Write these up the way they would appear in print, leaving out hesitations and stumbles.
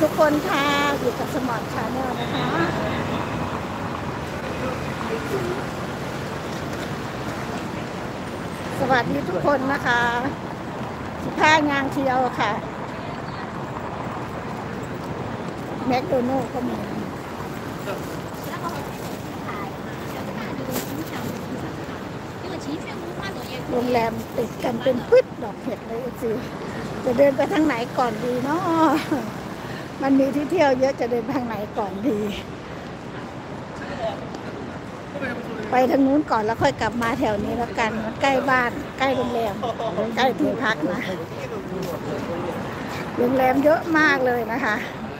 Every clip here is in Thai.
ทุกคนค่ะอยู่กับสมอร์ทชาแนลนะคะสวัสดีทุกคนนะคะผ้างานเที่ยวค่ะแมคโดนัลด์ก็มีโรงแรมติดกันเป็นปึ๊ดดอกเห็ดเลยสิจะเดินไปทางไหนก่อนดีเนาะมันมีที่เที่ยวเยอะจะเดินทางไหนก่อนดีไปทางนู้นก่อนแล้วค่อยกลับมาแถวนี้แล้วกันมันใกล้บ้านใกล้โรงแรมใกล้ที่พักนะโรงแรมเยอะมากเลยนะคะ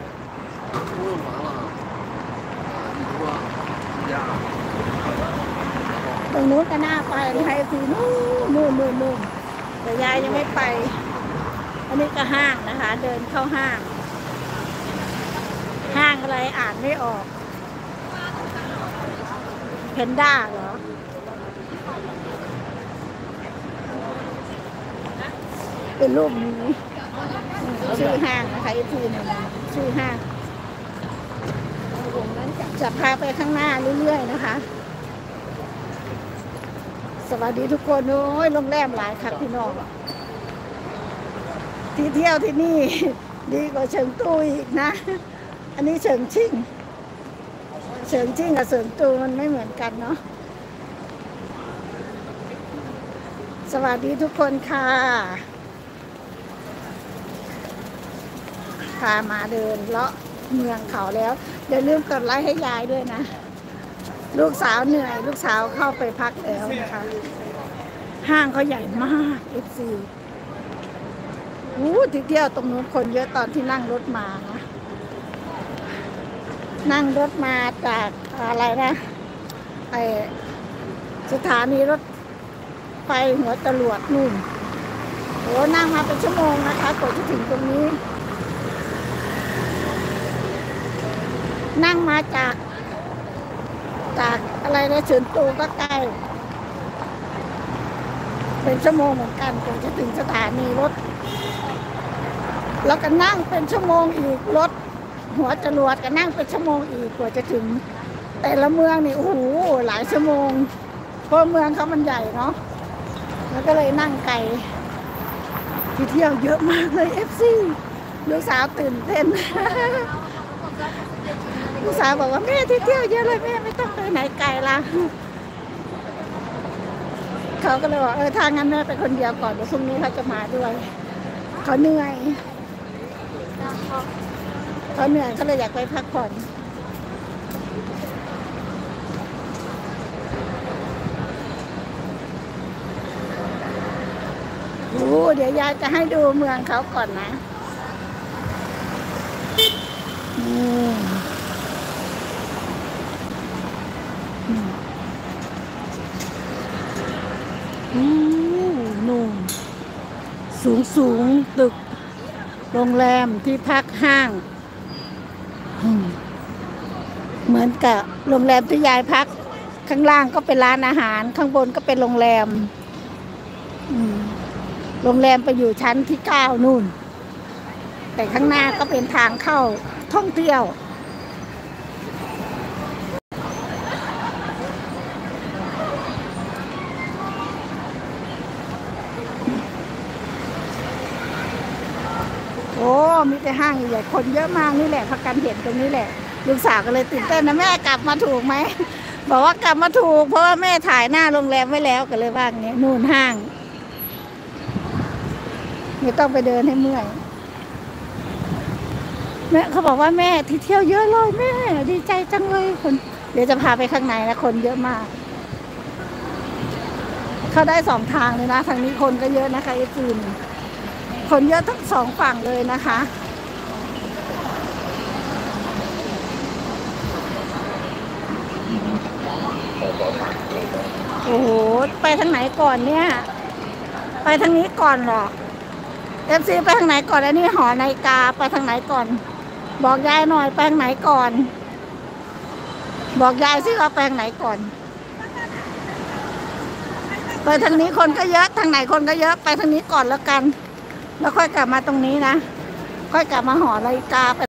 ตรงนู้นก็น่าไปนะคะทีนู่นแต่ยายยังไม่ไปอันนี้ก็ห้างนะคะเดินเข้าห้างอะไรอ่านไม่ออกเพนด้าเหรอเป็นรูปนี้ชื่อห้างนะคะอีกทีหนึ่งชื่อห้างจะพาไปข้างหน้าเรื่อยๆนะคะสวัสดีทุกคนโอ้ยโรงแรมหลายครับพี่น้องที่เที่ยวที่นี่ดีกว่าเฉิงตูอีกนะอันนี้เฉิงชิ่งกับเฉิงตูมันไม่เหมือนกันเนาะสวัสดีทุกคนค่ะพามาเดินเลาะเมืองเขาแล้วอย่าลืมกดไลค์ให้ยายด้วยนะลูกสาวเหนื่อยลูกสาวเข้าไปพักแล้วนะคะห้างเขาใหญ่มากFCที่เที่ยวตรงนู้นคนเยอะตอนที่นั่งรถมานะนั่งรถมาจากอะไรนะไอสถานีรถไฟหัวจรวดนู่นโอ้นั่งมาเป็นชั่วโมงนะคะกว่าจะถึงตรงนี้นั่งมาจากอะไรนะเฉินตูก็ใกล้เป็นชั่วโมงเหมือนกันกว่าจะถึงสถานีรถแล้วก็นั่งเป็นชั่วโมงอีกรถหัวจรวดก็นั่งเป็นชั่วโมงอีกกว่าจะถึงแต่ละเมืองนี่โอ้โหหลายชั่วโมงเพราะเมืองเขามันใหญ่เนาะแล้วก็เลยนั่งไกลที่เที่ยวเยอะมากเลย FC ลูกสาวตื่นเต้นลูกสาวบอกว่าแม่ที่เที่ยวเยอะเลยแม่ไม่ต้องไปไหนไกลละเขาก็เลยบอกถ้างั้นแม่ไปคนเดียวก่อนเดี๋ยวพรุ่งนี้เขาจะมาด้วยเขาเหนื่อยเขาเลยอยากไปพักผ่อนเดี๋ยวยายจะให้ดูเมืองเขาก่อนนะนู่นสูงตึกโรงแรมที่พักห้างเหมือนกับโรงแรมที่ยายพักข้างล่างก็เป็นร้านอาหารข้างบนก็เป็นโรงแรมโรงแรมไปอยู่ชั้นที่9นู่นแต่ข้างหน้าก็เป็นทางเข้าท่องเที่ยวมีแต่ห้างใหญ่คนเยอะมากนี่แหละพักกันเห็นตรงนี้แหละลูกสาวก็เลยตื่นเต้นนะแม่กลับมาถูกไหมบอกว่ากลับมาถูกเพราะว่าแม่ถ่ายหน้าโรงแรมไว้แล้วก็เลยว่าอย่างนี้นู่นห้างไม่ต้องไปเดินให้เมื่อยแม่เขาบอกว่าแม่ที่เที่ยวเยอะเลยแม่ดีใจจังเลยคนเดี๋ยวจะพาไปข้างในนะคนเยอะมากเข้าได้2 ทางเลยนะทางนี้คนก็เยอะนะคะจีนคนเยอะทั้ง2 ฝั่งเลยนะคะโอ้โหไปทางไหนก่อนเนี่ยไปทางนี้ก่อนหรอFCไปทางไหนก่อนอันนี้หอนาฬิกาไปทางไหนก่อนบอกยายหน่อยไปทางไหนก่อนบอกยายสิว่าไปทางไหนก่อนไปทางนี้คนก็เยอะทางไหนคนก็เยอะไปทางนี้ก่อนแล้วกันแล้วค่อยกลับมาตรงนี้นะค่อยกลับมาหอนาฬิกาไป